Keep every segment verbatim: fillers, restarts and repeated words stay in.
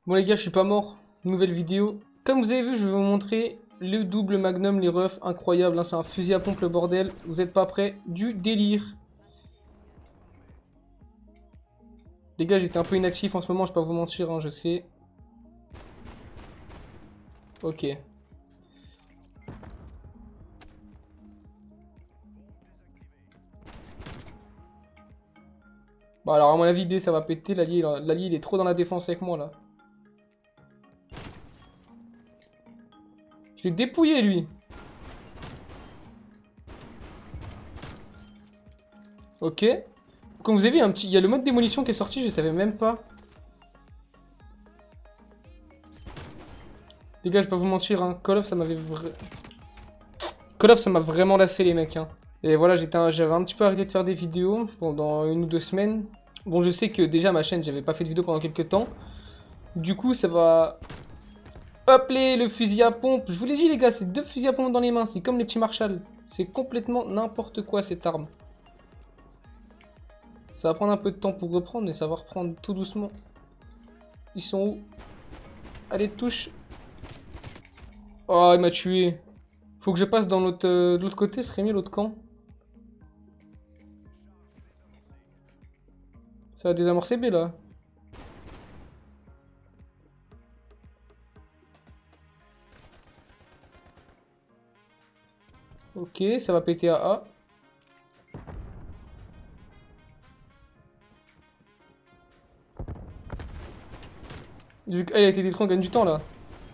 Bon les gars, je suis pas mort. Nouvelle vidéo. Comme vous avez vu, je vais vous montrer le double magnum, les refs, incroyable. Hein, c'est un fusil à pompe le bordel. Vous êtes pas prêts? Du délire. Les gars, j'étais un peu inactif en ce moment, je vais pas vous mentir, hein, je sais. Ok. Bon alors à mon avis B ça va péter, l'allié il est trop dans la défense avec moi là. Je l'ai dépouillé lui. Ok. Comme vous avez vu, un petit... il y a le mode démolition qui est sorti, je savais même pas. Les gars, je vais pas vous mentir, hein. Call of ça m'avait vra... Call of ça m'a vraiment lassé les mecs. Hein. Et voilà, j'étais un... j'avais un petit peu arrêté de faire des vidéos pendant une ou deux semaines. Bon, je sais que déjà ma chaîne, j'avais pas fait de vidéo pendant quelques temps. Du coup, ça va... Hop les, le fusil à pompe. Je vous l'ai dit les gars, c'est deux fusils à pompe dans les mains. C'est comme les petits Marshall. C'est complètement n'importe quoi cette arme. Ça va prendre un peu de temps pour reprendre, mais ça va reprendre tout doucement. Ils sont où? Allez, touche. Oh, il m'a tué. Faut que je passe dans l'autre euh, de l'autre côté, ce serait mieux l'autre camp. Ça va désamorcer B là. Ok, ça va péter à A. Vu qu'elle a été détruite, on gagne du temps là.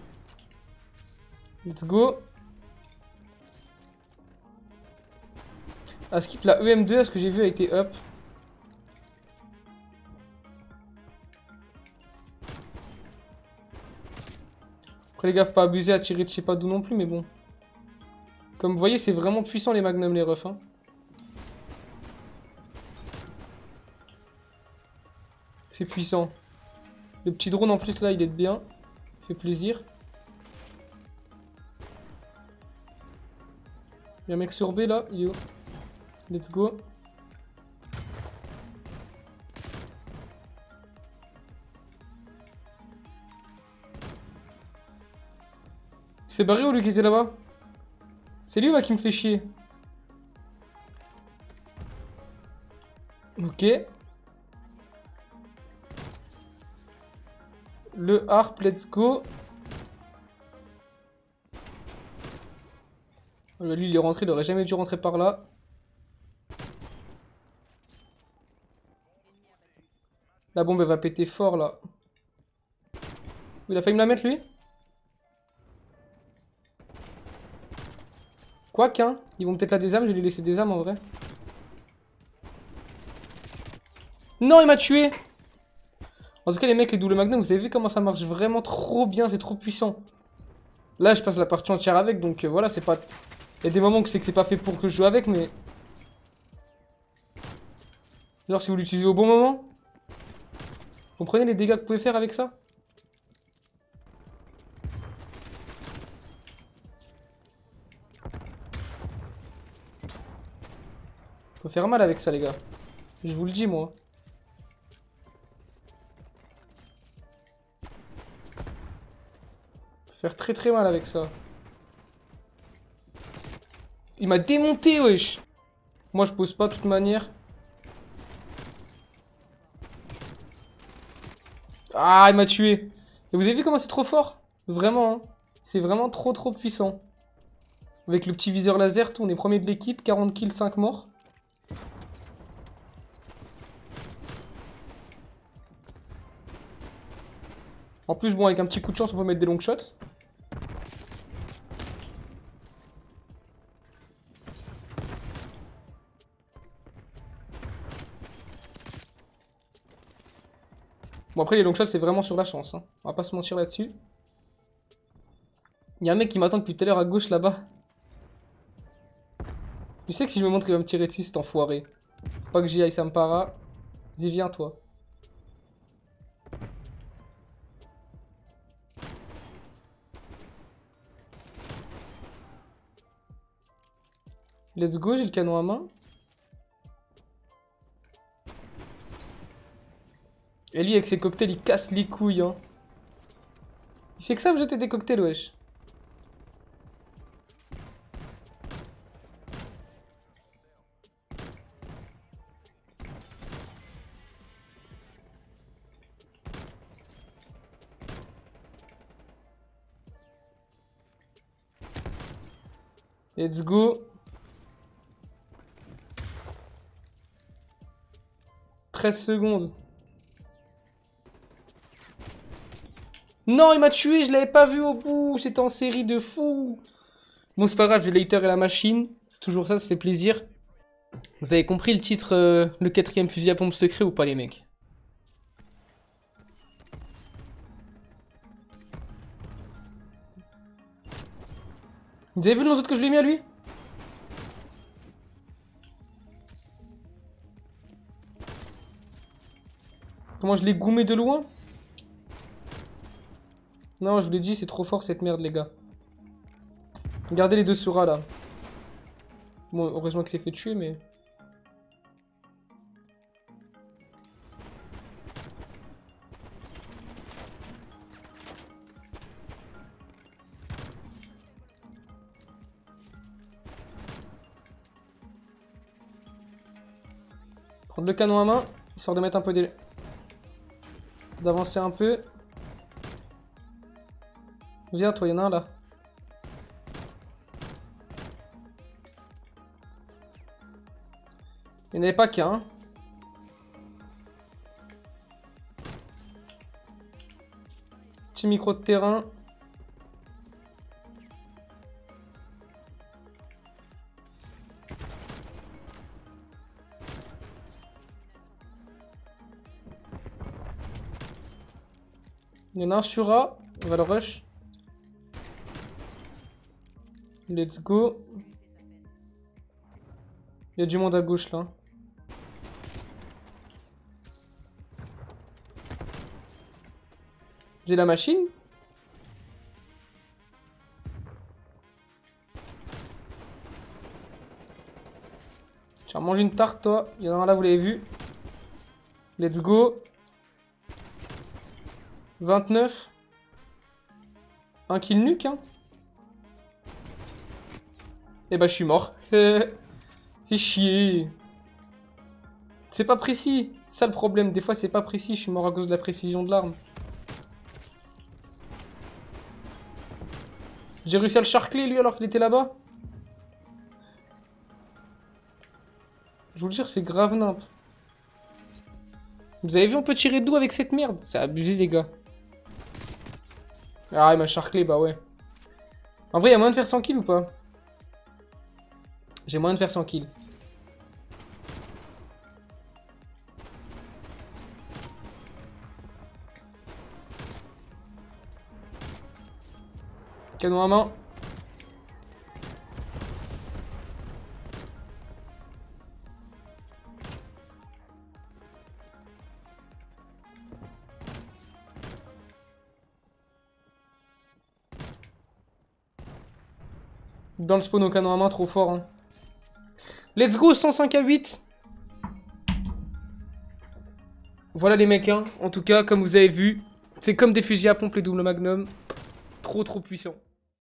Let's go. À skip la E M deux, à ce que j'ai vu, a été up. Après les gars, faut pas abuser à tirer de je sais pas d'où non plus, mais bon. Comme vous voyez, c'est vraiment puissant les magnums, les refs. Hein. C'est puissant. Le petit drone en plus là, il est bien. Fait plaisir. Il y a un mec sur B là, il est où? Let's go. Il s'est barré ou lui qui était là-bas? C'est lui là qui me fait chier. Ok. Le harp, let's go. Lui il est rentré, il aurait jamais dû rentrer par là. La bombe elle va péter fort là. Il a failli me la mettre lui. Quoique hein, ils vont peut-être la désarme, je vais lui laisser des armes en vrai. Non il m'a tué. En tout cas les mecs, les double magnum, vous avez vu comment ça marche vraiment trop bien, c'est trop puissant. Là je passe la partie entière avec, donc euh, voilà, c'est pas... Il y a des moments que c'est que c'est pas fait pour que je joue avec, mais... Genre si vous l'utilisez au bon moment. Vous comprenez les dégâts que vous pouvez faire avec ça? Faut faire mal avec ça les gars. Je vous le dis moi. Faut faire très très mal avec ça. Il m'a démonté wesh. Moi je pose pas de toute manière. Ah il m'a tué. Et vous avez vu comment c'est trop fort? Vraiment hein. C'est vraiment trop trop puissant. Avec le petit viseur laser, tout, on est premier de l'équipe, quarante kills, cinq morts. En plus, bon, avec un petit coup de chance, on peut mettre des long shots. Bon, après, les long shots, c'est vraiment sur la chance. Hein. On va pas se mentir là-dessus. Il y a un mec qui m'attend depuis tout à l'heure à gauche, là-bas. Tu sais que si je me montre, il va me tirer dessus, cet enfoiré. Faut pas que j'y aille, ça me para. Vas-y, viens, toi. Let's go, j'ai le canon à main. Et lui, avec ses cocktails, il casse les couilles, hein. Il fait que ça me jeter des cocktails, wesh. Let's go. treize secondes. Non, il m'a tué, je l'avais pas vu au bout. J'étais en série de fou. Bon, c'est pas grave, j'ai Later et la machine. C'est toujours ça, ça fait plaisir. Vous avez compris le titre, euh, le quatrième fusil à pompe secret ou pas, les mecs? Vous avez vu le nom d'autre que je lui ai mis à lui? Comment je l'ai goumé de loin? Non, je vous l'ai dit, c'est trop fort cette merde, les gars. Regardez les deux Sura là. Bon, heureusement qu'il s'est fait tuer, mais. Prendre le canon à main, histoire de mettre un peu des. D'avancer un peu. Viens, toi, il y en a un là. Il n'y en avait pas qu'un. Petit micro de terrain. Il y en a un sur A. On va le rush. Let's go. Il y a du monde à gauche là. J'ai la machine. Tu vas manger une tarte toi. Il y en a un là, vous l'avez vu. Let's go. vingt-neuf. Un kill nuke hein. Et bah je suis mort. Fais chier. C'est pas précis. C'est ça le problème. Des fois c'est pas précis. Je suis mort à cause de la précision de l'arme. J'ai réussi à le charcler lui alors qu'il était là-bas. Je vous le jure, c'est grave nimp. Vous avez vu, on peut tirer d'où avec cette merde? C'est abusé les gars. Ah il m'a charclé, bah ouais. En vrai, il y a moyen de faire cent kills ou pas? J'ai moyen de faire cent kills. Canon à main. Dans le spawn au canon à main, trop fort. Hein. Let's go, cent cinq à huit. Voilà les mecs, hein. En tout cas, comme vous avez vu, c'est comme des fusils à pompe les double magnum. Trop trop puissant.